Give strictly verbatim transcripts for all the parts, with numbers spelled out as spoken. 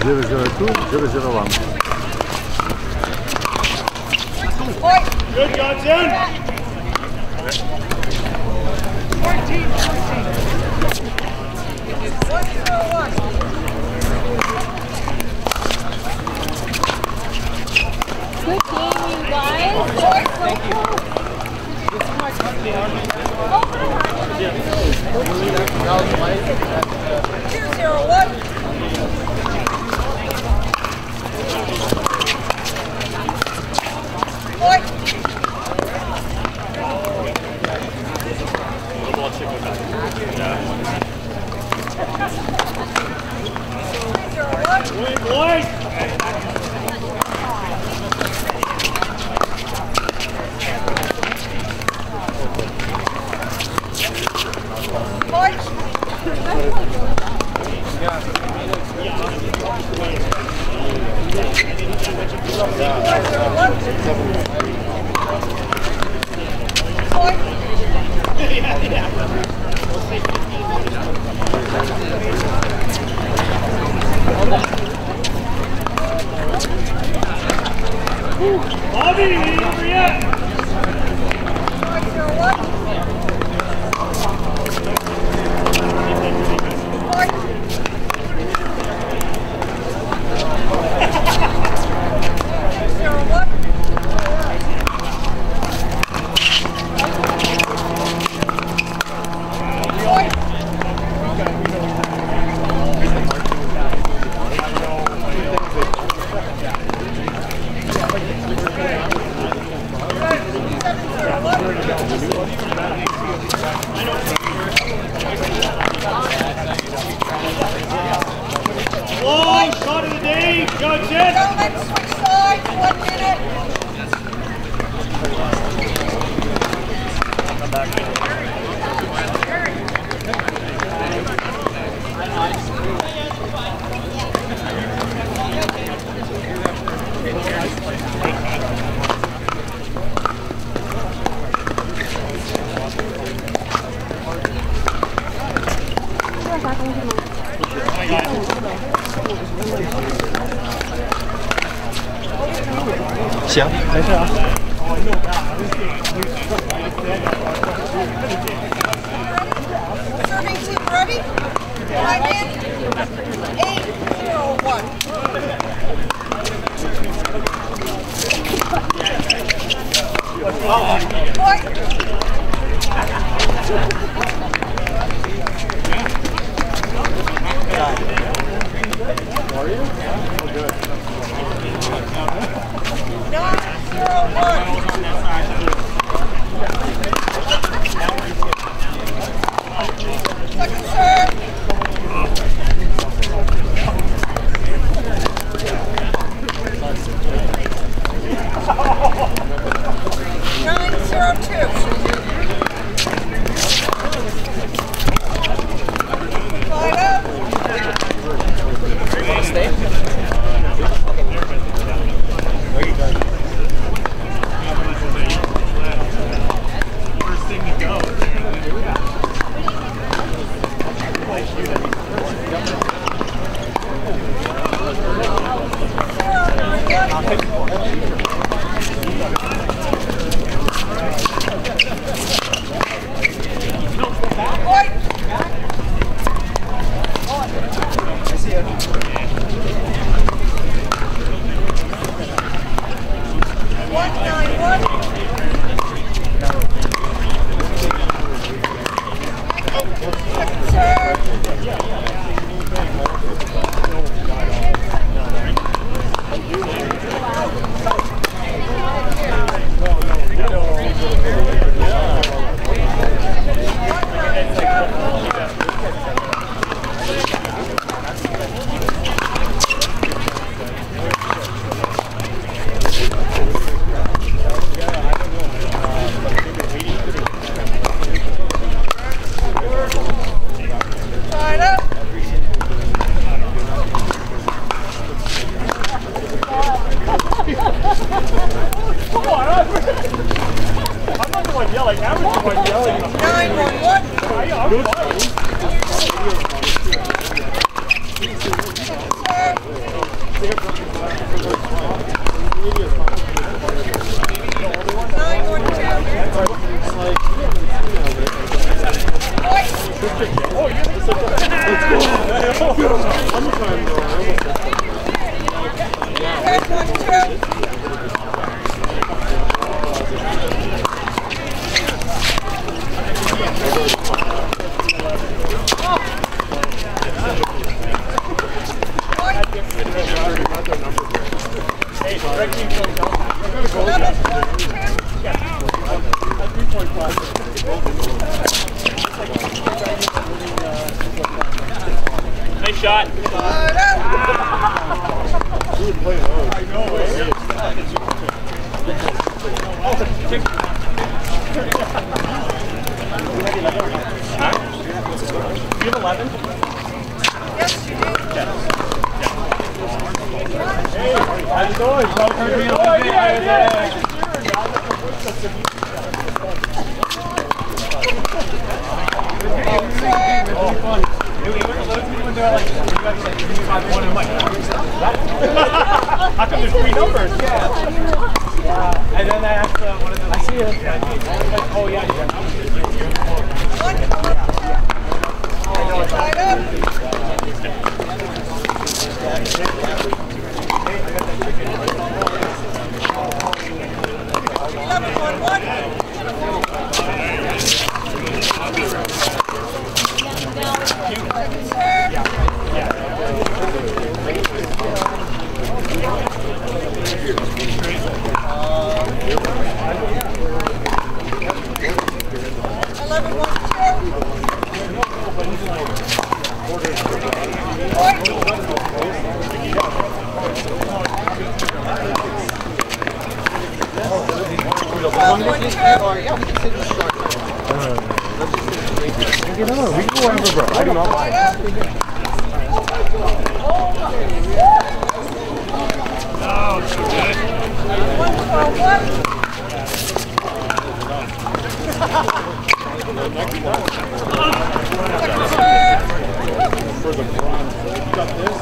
zero zero two, zero zero one. Good, Johnson! fourteen, fourteen. one zero one. Good game, you guys. Thank you. two zero one. Point. Wait, boys! Bobby, we ain't over yet! Long shot of the day, Johnson! Gentlemen, switch sides, one minute. Xiao, 没事啊。 Serving team ready? Time in. eight zero one. Point. Are you? Good. nine zero one. Second serve. nine zero two. Line up. Stay? First thing to go. one nine one. Second serve. Line up. Come on, I'm not the one yelling. I'm the one yelling. nine one one. I'm fine. Second serve. Oh, you're just a First one, two. Hey, direct team going down. Eleven, one, two. three point five. Nice shot. Who would play those? I know. Oh, kick. Huh? You have eleven? Yes, you do. Hey, how's it going? Oh, yeah, yeah. How come there's three numbers? Yeah. Yeah. And then I asked uh, one of them. I see it. Yeah. Oh, yeah. Yeah. One, two. Tied up. Eleven, one, one. Eleven, one, two. Twelve, one, two. You know, we can go wherever, bro. I do not mind. Oh, so good. One, twelve, one. For the bronze, you got this.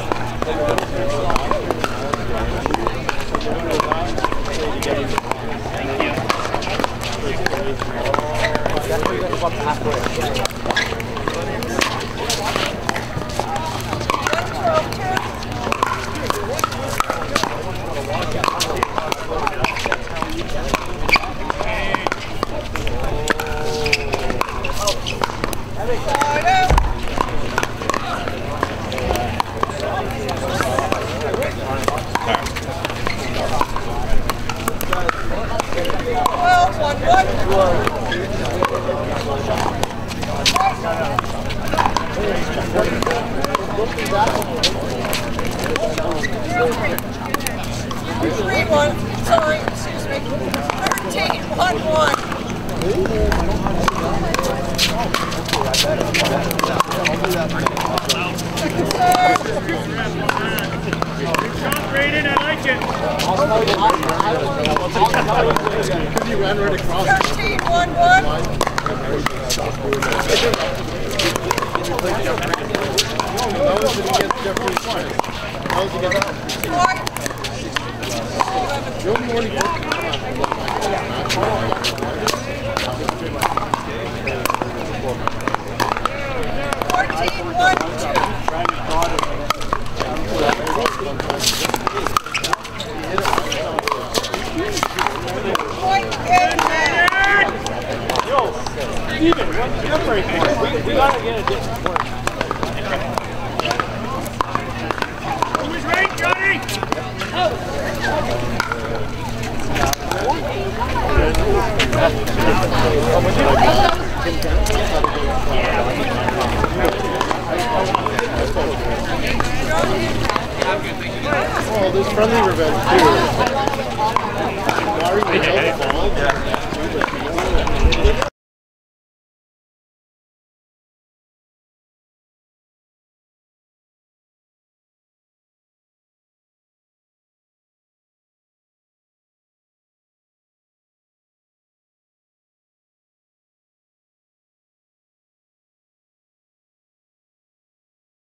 Three, one. Sorry, excuse me. Thirteen, one, one. Brayden, I like it. Because you ran right across. Thirteen, one, one. That was against Jeffrey twice. That was against Right. Good morning. Fourteen, one, two. Point in there. Yo, Steven, what's your break for? We, we gotta get a different point. Who's right, Johnny? Oh, there's friendly revenge too. Why are you